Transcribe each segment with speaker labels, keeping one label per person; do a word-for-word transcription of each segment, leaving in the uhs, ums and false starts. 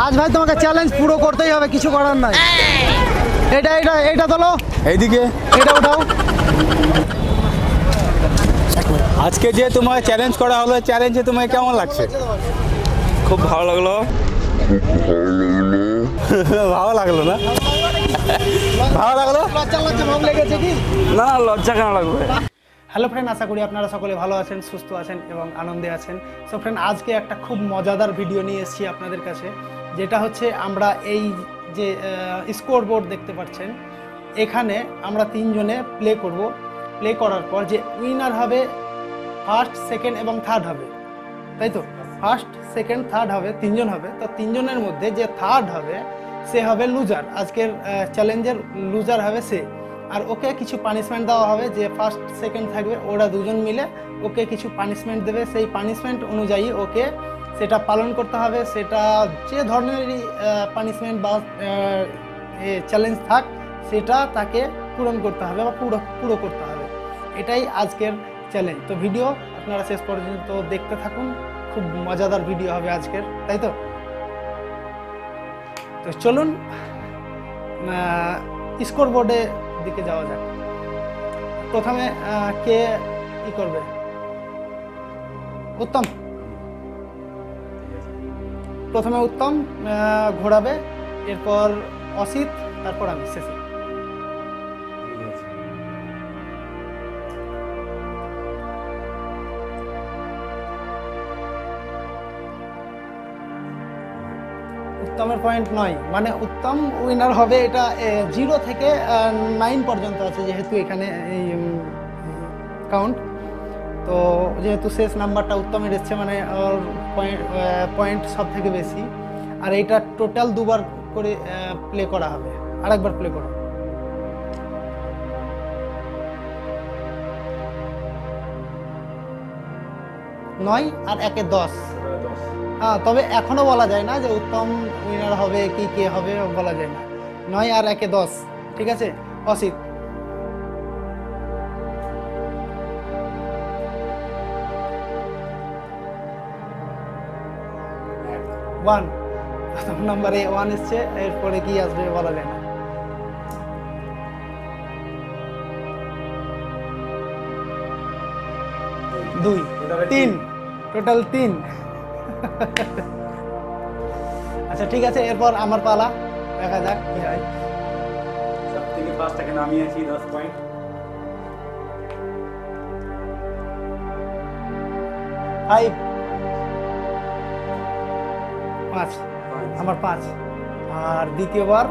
Speaker 1: আজ ভাই তোমাকে চ্যালেঞ্জ পুরো করতেই হবে, কিছু করার নাই। এটা এটা এটা তোলো,
Speaker 2: এইদিকে
Speaker 1: এটা উঠাও।
Speaker 2: আজকে যে তোমার চ্যালেঞ্জ করা হলো, চ্যালেঞ্জে তোমার কেমন লাগছে?
Speaker 3: খুব ভালো লাগলো।
Speaker 2: ভালো লাগলো না? ভালো লাগলো?
Speaker 1: লজ্জা লজ্জা ভাব লেগেছে কি?
Speaker 3: না লজ্জা কেন লাগবে?
Speaker 1: হ্যালো ফ্রেন্ড, আশা করি আপনারা সকলে ভালো আছেন, সুস্থ আছেন এবং আনন্দে আছেন। সো ফ্রেন্ড, আজকে একটা খুব মজাদার ভিডিও নিয়ে এসেছি আপনাদের কাছে, যেটা হচ্ছে আমরা এই যে স্কোর বোর্ড দেখতে পাচ্ছেন, এখানে আমরা তিনজনে প্লে করব। প্লে করার পর যে উইনার হবে, ফার্স্ট সেকেন্ড এবং থার্ড হবে, তাই তো? ফার্স্ট সেকেন্ড থার্ড হবে, তিনজন হবে। তো তিনজনের মধ্যে যে থার্ড হবে সে হবে লুজার, আজকের চ্যালেঞ্জের লুজার হবে সে। আর ওকে কিছু পানিশমেন্ট দেওয়া হবে, যে ফার্স্ট সেকেন্ড থাকবে ওরা দুজন মিলে ওকে কিছু পানিশমেন্ট দেবে। সেই পানিশমেন্ট অনুযায়ী ওকে সেটা পালন করতে হবে। সেটা যে ধরনেরই পানিশমেন্ট বা চ্যালেঞ্জ থাক, সেটা তাকে পূরণ করতে হবে বা পুরো পুরো করতে হবে। এটাই আজকের চ্যালেঞ্জ। তো ভিডিও আপনারা শেষ পর্যন্ত দেখতে থাকুন, খুব মজাদার ভিডিও হবে আজকের, তাই তো? তো চলুন স্কোর বোর্ডে দিকে যাওয়া যাক। প্রথমে কে কি করবে? উত্তম প্রথমে উত্তম ঘোরাবে, এরপর অসিত, তারপর আমি শেষে। উত্তমের পয়েন্ট নয়, মানে উত্তম উইনার হবে। এটা জিরো থেকে নাইন পর্যন্ত আছে, যেহেতু এখানে এই কাউন্ট। তো যেহেতু শেষ নাম্বারটা উত্তমের এসছে, মানে ওর পয়েন্ট পয়েন্ট সব থেকে বেশি। আর এইটা টোটাল দুবার করে প্লে করা হবে। আরেকবার প্লে করো। নয় আর একে দশ। হ্যাঁ, তবে এখনো বলা যায় না যে উত্তম উইনার হবে কি কে হবে, বলা যায় না। নয় আর একে দশ, ঠিক আছে? অসিত, ওয়ান। প্রথম নম্বরে ওয়ান এসছে, এরপরে কি আসবে বলা যায় না। দুই, তিন, টোটাল তিন। আচ্ছা ঠিক আছে, এরপর আমার পালা, দেখা যাক কি হয়।
Speaker 2: সবথেকে ফার্স্ট এখানে আমি আছি, দশ পয়েন্ট।
Speaker 1: ফাইভ, পাঁচ, আমার পাঁচ। আর দ্বিতীয়বার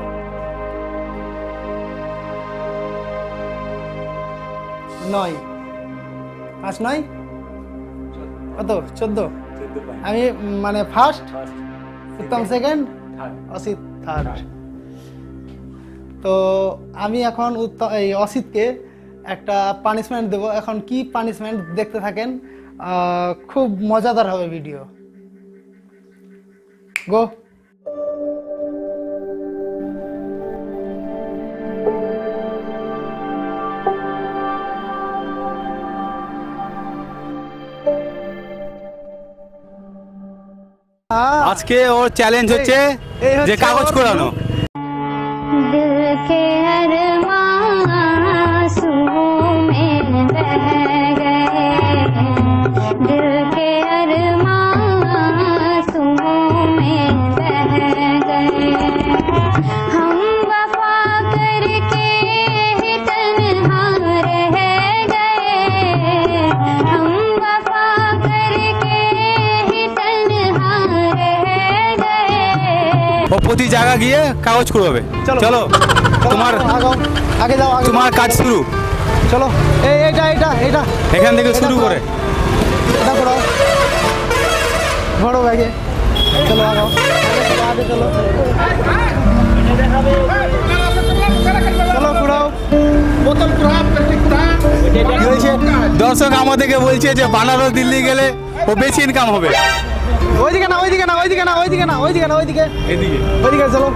Speaker 1: নয়, পাঁচ নয় কত? চোদ্দ। আমি মানে first, Uttam second, Asit third. তো আমি এখন উত্তম এই অসিতকে একটা পানিশমেন্ট দেব। এখন কি পানিশমেন্ট দেখতে থাকেন, খুব মজাদার হবে ভিডিও। গো।
Speaker 2: আজকে ওর চ্যালেঞ্জ হচ্ছে যে কাগজ কোড়ানো। প্রতি জায়গা গিয়ে কাগজ কুড়াবে। চলো তোমার
Speaker 1: আগে যাও,
Speaker 2: তোমার কাজ শুরু।
Speaker 1: চলো, এই এটা এটা এটা
Speaker 2: এখান থেকে শুরু করে
Speaker 1: এটা করো, ঘোড়ো ব্যাগে। চলো আগাও, আগে চলো, চলো ঘোরাও, বোতল ঘোরাও।
Speaker 2: দর্শক আমাদেরকে বলছে যে বানারস দিল্লি গেলে ও বেশি ইনকাম হবে।
Speaker 1: ওইদিকে না, ওইদিকে না, ওইদিকে না, ওইদিকে না, ওইদিকে না, ওইদিকে,
Speaker 2: এদিকে
Speaker 1: ওইদিকে চলো।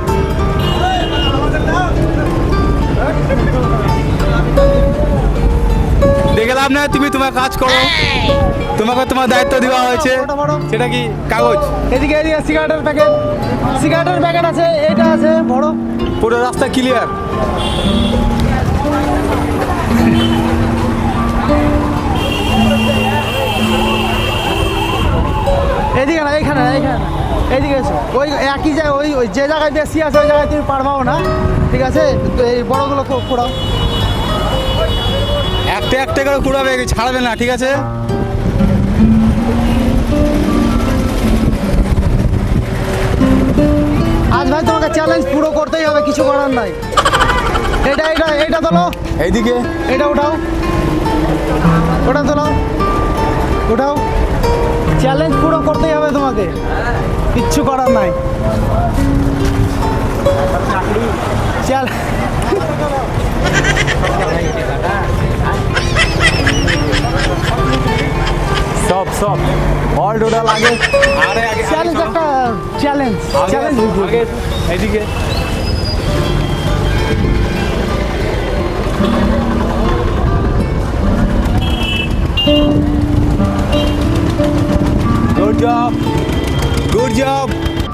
Speaker 2: দেখে লাভ নাই, তুমি তোমার কাজ করো, তোমাকে তোমার দায়িত্ব দেওয়া হয়েছে,
Speaker 1: ওটা বড়।
Speaker 2: সেটা কি কাগজ।
Speaker 1: এদিকে এদিকে সিগারেটের প্যাকেট, সিগারেটের প্যাকেট আছে, এটা আছে বড়।
Speaker 2: পুরো রাস্তা ক্লিয়ার।
Speaker 1: এদিকে না, এইখানে না, এইখানে না, এইদিকে এসো। ওই একই জায়গায়, ওই ওই যে জায়গায় বেশি আছে ওই জায়গায় তুমি পারবাও না, ঠিক আছে? তো এই বড়গুলো খুব কুড়াও।
Speaker 2: একটা একটা করে কুড়াবে, ছাড়বে না, ঠিক আছে?
Speaker 1: আজ ভাই তোমাকে চ্যালেঞ্জ পুরো করতেই হবে, কিছু করার নাই। এটা এটা এটা তোলো,
Speaker 2: এইদিকে
Speaker 1: এটা উঠাও, ওটা তোলো, উঠাও। চ্যালেঞ্জ পুরো করতেই হবে তোমাকে, কিচ্ছু করার নাই। চল
Speaker 2: সব সব অল টোটাল আগে। আরে আগে
Speaker 1: চ্যালেঞ্জ, একটা চ্যালেঞ্জ, চ্যালেঞ্জ।
Speaker 2: আগে এইদিকে গুড জব, গুড জব।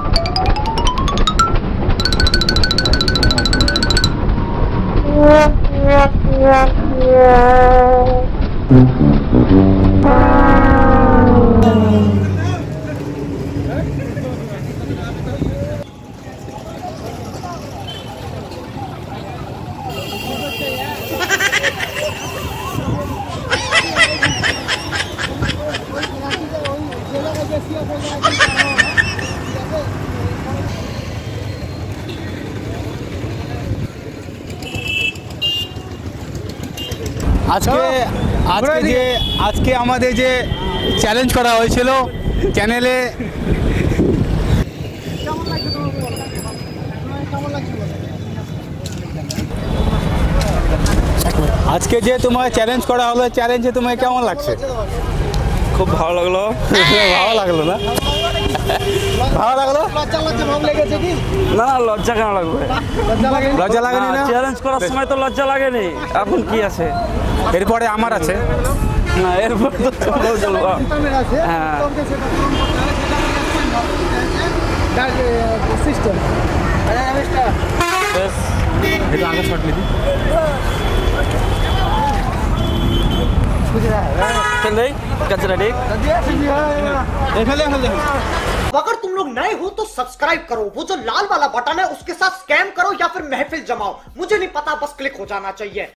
Speaker 2: আজকে আজকে যে আজকে আমাদের যে চ্যালেঞ্জ করা হয়েছিল চ্যানেলে, আজকে যে তোমার চ্যালেঞ্জ করা হলো, চ্যালেঞ্জে তোমার কেমন লাগছে?
Speaker 3: খুব ভালো লাগলো।
Speaker 2: ভালো লাগলো না? ভালো লাগলো
Speaker 1: লজ্জা লজ্জা ভাব লেগেছে কি?
Speaker 3: না না, লজ্জা কেন লাগবে?
Speaker 1: লজ্জা লাগে?
Speaker 2: লজ্জা লাগেনি না?
Speaker 3: চ্যালেঞ্জ করার সময় তো লজ্জা লাগেনি, এখন কি আছে?
Speaker 2: এরপরে আমার আছে।
Speaker 3: না, এরপর তো তোমরাও চলবো।
Speaker 1: সিস্টেমের আছে,
Speaker 3: হ্যাঁ।
Speaker 1: তোমাকে সেটা পূরণ করতে হবে, সেটা হচ্ছে সিস্টেম। আরে রমেশটা
Speaker 3: বেশ,
Speaker 2: একটু আগে শট নিবি।
Speaker 3: चल रही कचरा ठीक।
Speaker 2: এখানে এখানে
Speaker 4: अगर तुम लोग नए हो तो सब्सक्राइब करो, वो जो लाल वाला बटन है उसके साथ स्कैम करो या फिर महफिल जमाओ, मुझे नहीं पता, बस क्लिक हो जाना चाहिए।